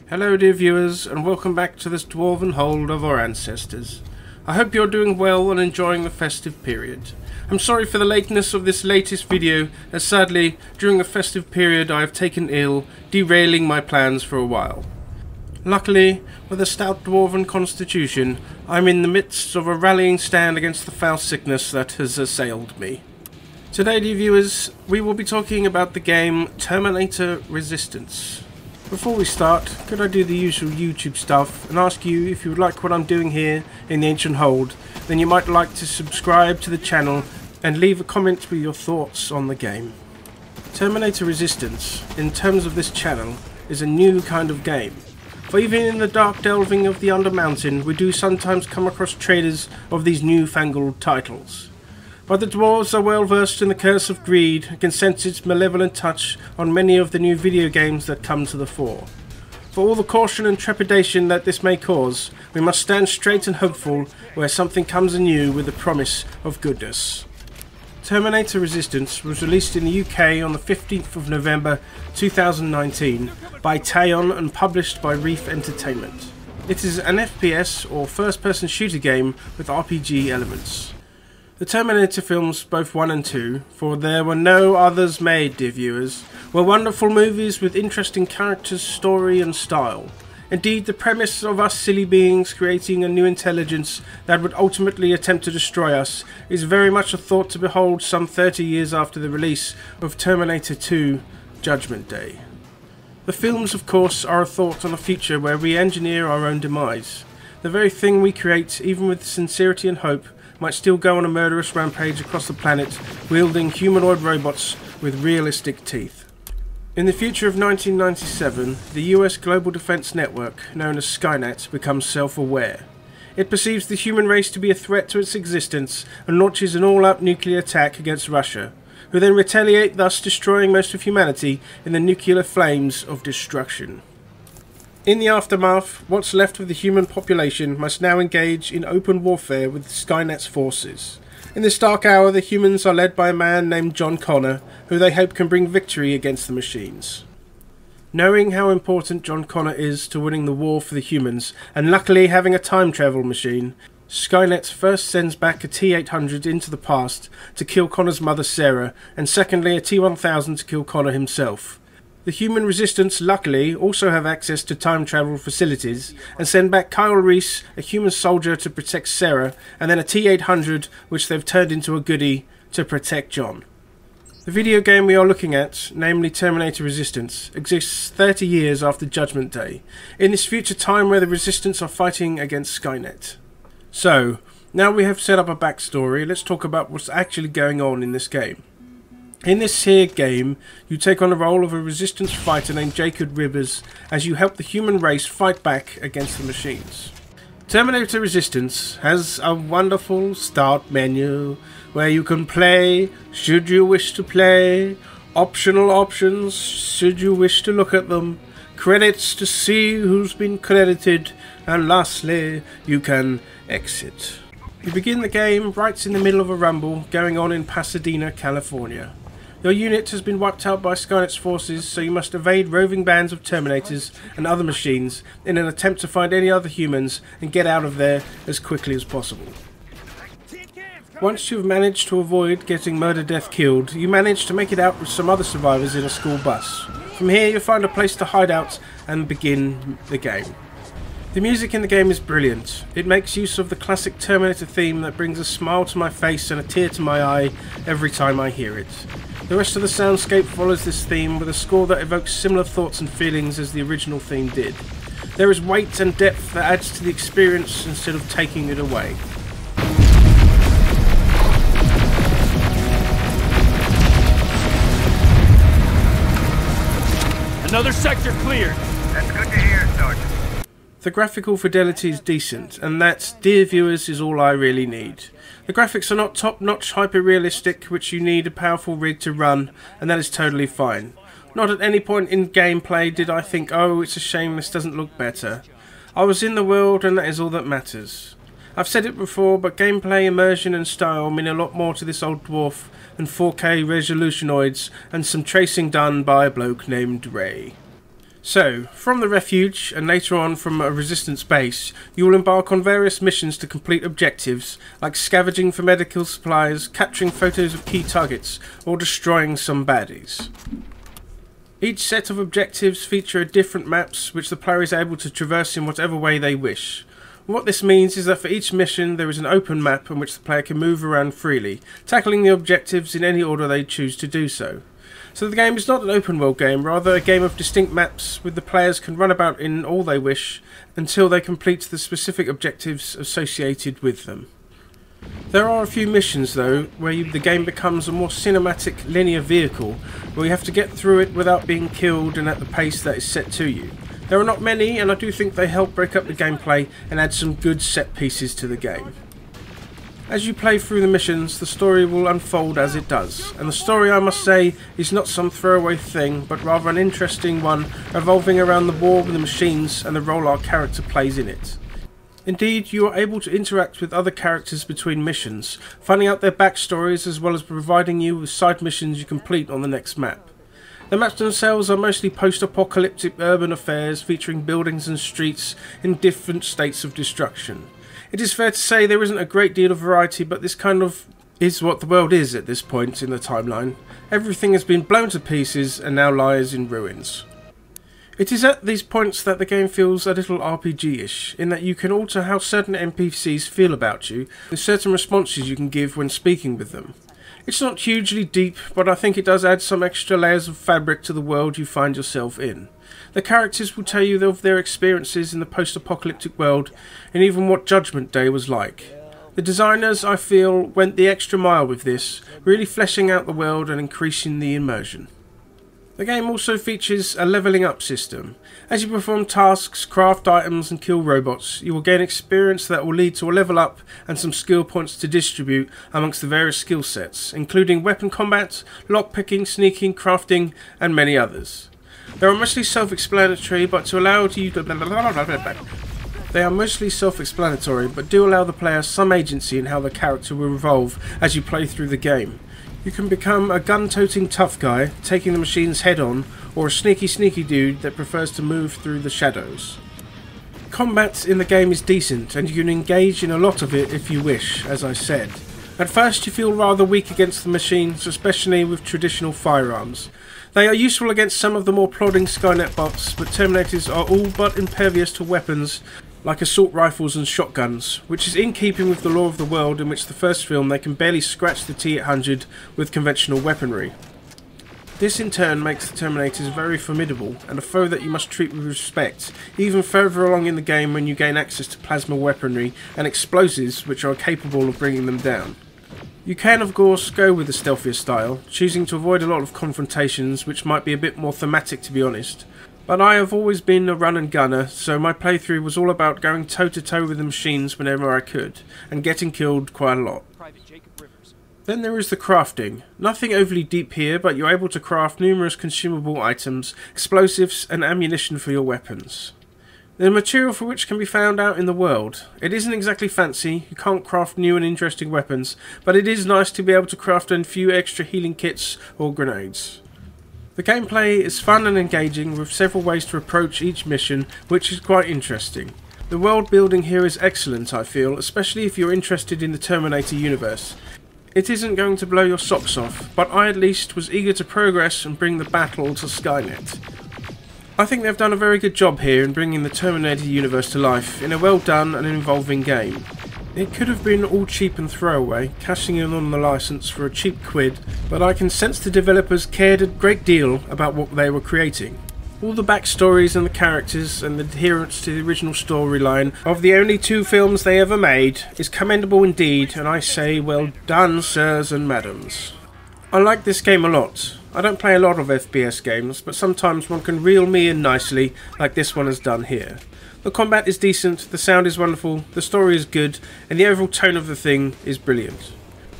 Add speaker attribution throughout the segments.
Speaker 1: Hello dear viewers, and welcome back to this dwarven hold of our ancestors. I hope you're doing well and enjoying the festive period. I'm sorry for the lateness of this latest video, as sadly, during the festive period I have taken ill, derailing my plans for a while. Luckily, with a stout dwarven constitution, I'm in the midst of a rallying stand against the foul sickness that has assailed me. Today, dear viewers, we will be talking about the game Terminator Resistance. Before we start, could I do the usual YouTube stuff and ask you if you would like what I'm doing here in the Ancient Hold, then you might like to subscribe to the channel and leave a comment with your thoughts on the game. Terminator Resistance, in terms of this channel, is a new kind of game. For even in the dark delving of the Undermountain, we do sometimes come across traders of these newfangled titles. But the dwarves are well versed in the curse of greed and can sense its malevolent touch on many of the new video games that come to the fore. For all the caution and trepidation that this may cause, we must stand straight and hopeful where something comes anew with the promise of goodness. Terminator Resistance was released in the UK on the 15th of November 2019 by Tayon and published by Reef Entertainment. It is an FPS or first-person shooter game with RPG elements. The Terminator films, both 1 and 2, for there were no others made, dear viewers, were wonderful movies with interesting characters, story and style. Indeed, the premise of us silly beings creating a new intelligence that would ultimately attempt to destroy us is very much a thought to behold some 30 years after the release of Terminator 2 Judgment Day. The films, of course, are a thought on a future where we engineer our own demise. The very thing we create, even with sincerity and hope, might still go on a murderous rampage across the planet, wielding humanoid robots with realistic teeth. In the future of 1997, the US Global Defense Network, known as Skynet, becomes self-aware. It perceives the human race to be a threat to its existence and launches an all-out nuclear attack against Russia, who then retaliate, thus destroying most of humanity in the nuclear flames of destruction. In the aftermath, what's left of the human population must now engage in open warfare with Skynet's forces. In this dark hour, the humans are led by a man named John Connor, who they hope can bring victory against the machines. Knowing how important John Connor is to winning the war for the humans, and luckily having a time travel machine, Skynet first sends back a T-800 into the past to kill Connor's mother Sarah, and secondly a T-1000 to kill Connor himself. The human resistance, luckily, also have access to time travel facilities and send back Kyle Reese, a human soldier, to protect Sarah, and then a T-800, which they've turned into a goodie, to protect John. The video game we are looking at, namely Terminator Resistance, exists 30 years after Judgment Day, in this future time where the Resistance are fighting against Skynet. So, now we have set up a backstory, let's talk about what's actually going on in this game. In this here game, you take on the role of a resistance fighter named Jacob Rivers as you help the human race fight back against the machines. Terminator Resistance has a wonderful start menu where you can play should you wish to play, optional options should you wish to look at them, credits to see who's been credited, and lastly, you can exit. You begin the game right in the middle of a rumble going on in Pasadena, California. Your unit has been wiped out by Skynet's forces, so you must evade roving bands of Terminators and other machines in an attempt to find any other humans and get out of there as quickly as possible. Once you've managed to avoid getting murder-death-killed, you manage to make it out with some other survivors in a school bus. From here you'll find a place to hide out and begin the game. The music in the game is brilliant. It makes use of the classic Terminator theme that brings a smile to my face and a tear to my eye every time I hear it. The rest of the soundscape follows this theme with a score that evokes similar thoughts and feelings as the original theme did. There is weight and depth that adds to the experience instead of taking it away.
Speaker 2: Another sector cleared.
Speaker 3: That's good to hear, Sergeant.
Speaker 1: The graphical fidelity is decent, and that, dear viewers, is all I really need. The graphics are not top-notch hyper-realistic, which you need a powerful rig to run, and that is totally fine. Not at any point in gameplay did I think, oh, it's a shame this doesn't look better. I was in the world, and that is all that matters. I've said it before, but gameplay, immersion and style mean a lot more to this old dwarf than 4K resolutionoids and some tracing done by a bloke named Ray. So, from the refuge, and later on from a resistance base, you will embark on various missions to complete objectives, like scavenging for medical supplies, capturing photos of key targets, or destroying some baddies. Each set of objectives feature different maps, which the player is able to traverse in whatever way they wish. What this means is that for each mission there is an open map in which the player can move around freely, tackling the objectives in any order they choose to do so. So the game is not an open world game, rather a game of distinct maps where the players can run about in all they wish until they complete the specific objectives associated with them. There are a few missions though where the game becomes a more cinematic linear vehicle where you have to get through it without being killed and at the pace that is set to you. There are not many, and I do think they help break up the gameplay and add some good set pieces to the game. As you play through the missions, the story will unfold as it does, and the story, I must say, is not some throwaway thing, but rather an interesting one revolving around the war with the machines and the role our character plays in it. Indeed, you are able to interact with other characters between missions, finding out their backstories as well as providing you with side missions you complete on the next map. The maps themselves are mostly post-apocalyptic urban affairs featuring buildings and streets in different states of destruction. It is fair to say there isn't a great deal of variety, but this kind of is what the world is at this point in the timeline. Everything has been blown to pieces and now lies in ruins. It is at these points that the game feels a little RPG-ish, in that you can alter how certain NPCs feel about you, with certain responses you can give when speaking with them. It's not hugely deep, but I think it does add some extra layers of fabric to the world you find yourself in. The characters will tell you of their experiences in the post-apocalyptic world and even what Judgment Day was like. The designers, I feel, went the extra mile with this, really fleshing out the world and increasing the immersion. The game also features a levelling up system. As you perform tasks, craft items and kill robots, you will gain experience that will lead to a level up and some skill points to distribute amongst the various skill sets, including weapon combat, lockpicking, sneaking, crafting and many others. They are mostly self-explanatory, but do allow the player some agency in how the character will evolve as you play through the game. You can become a gun-toting tough guy, taking the machines head-on, or a sneaky dude that prefers to move through the shadows. Combat in the game is decent, and you can engage in a lot of it if you wish, as I said. At first you feel rather weak against the machines, especially with traditional firearms. They are useful against some of the more plodding Skynet bots, but Terminators are all but impervious to weapons like assault rifles and shotguns, which is in keeping with the law of the world in which the first film they can barely scratch the T-800 with conventional weaponry. This in turn makes the Terminators very formidable and a foe that you must treat with respect, even further along in the game when you gain access to plasma weaponry and explosives which are capable of bringing them down. You can of course go with the stealthier style, choosing to avoid a lot of confrontations which might be a bit more thematic to be honest. But I have always been a run and gunner, so my playthrough was all about going toe to toe with the machines whenever I could, and getting killed quite a lot. Then there is the crafting. Nothing overly deep here, but you're able to craft numerous consumable items, explosives and ammunition for your weapons. The material for which can be found out in the world. It isn't exactly fancy, you can't craft new and interesting weapons, but it is nice to be able to craft a few extra healing kits or grenades. The gameplay is fun and engaging with several ways to approach each mission, which is quite interesting. The world building here is excellent, I feel, especially if you're interested in the Terminator universe. It isn't going to blow your socks off, but I at least was eager to progress and bring the battle to Skynet. I think they've done a very good job here in bringing the Terminator universe to life in a well done and involving game. It could have been all cheap and throwaway, cashing in on the license for a cheap quid, but I can sense the developers cared a great deal about what they were creating. All the backstories and the characters and the adherence to the original storyline of the only 2 films they ever made is commendable indeed, and I say well done, sirs and madams. I like this game a lot. I don't play a lot of FPS games, but sometimes one can reel me in nicely like this one has done here. The combat is decent, the sound is wonderful, the story is good, and the overall tone of the thing is brilliant.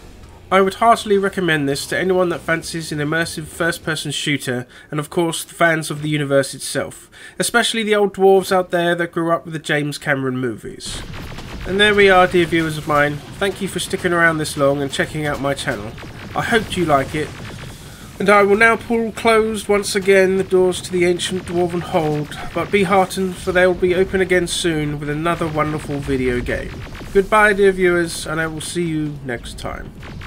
Speaker 1: I would heartily recommend this to anyone that fancies an immersive first-person shooter, and of course the fans of the universe itself, especially the old dwarves out there that grew up with the James Cameron movies. And there we are, dear viewers of mine. Thank you for sticking around this long and checking out my channel. I hope you like it. And I will now pull closed once again the doors to the ancient dwarven hold, but be heartened, for they will be open again soon with another wonderful video game. Goodbye, dear viewers, and I will see you next time.